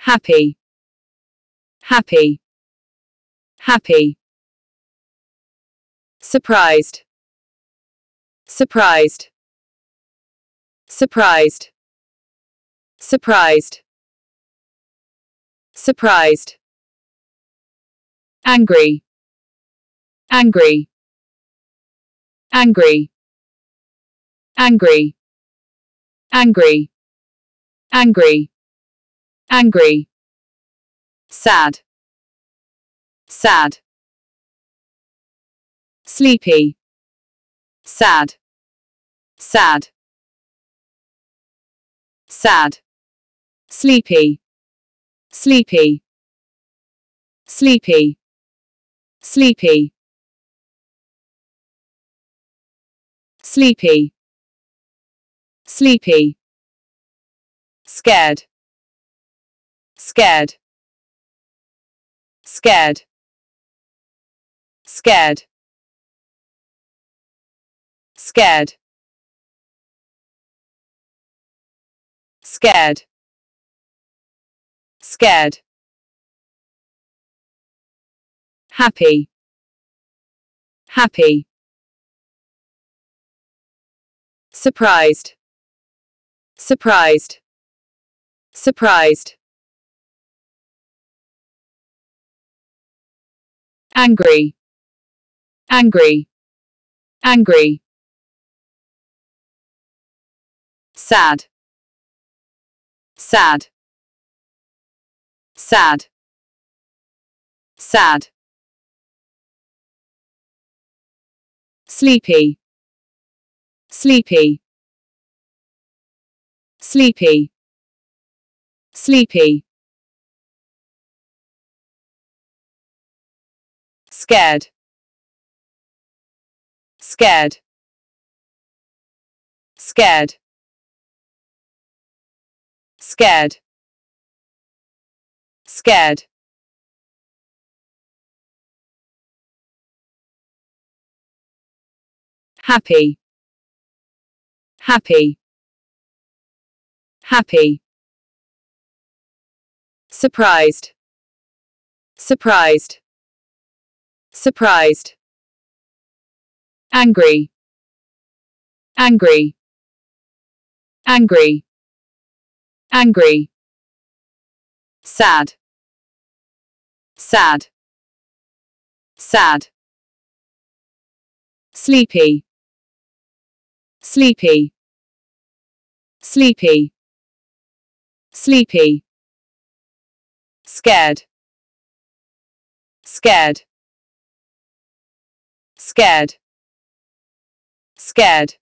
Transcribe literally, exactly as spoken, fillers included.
happy, happy, happy. Surprised, surprised, surprised, surprised, surprised. Angry, angry, angry, angry, angry, angry, angry. Sad, sad. Sleepy, sad, sad, sad. Sleepy, sleepy, sleepy, sleepy, sleepy, sleepy. Scared, scared, scared, scared, scared, scared, scared. Happy, happy. Surprised, surprised, surprised. Angry, angry, angry. Sad, sad, sad, sad. Sleepy, sleepy, sleepy, sleepy. Scared, scared, scared, scared, scared. Happy, happy, happy. Surprised, surprised, surprised. Angry, angry, angry, angry. Sad, sad, sad. Sleepy, sleepy, sleepy, sleepy. Scared, scared, scared, scared.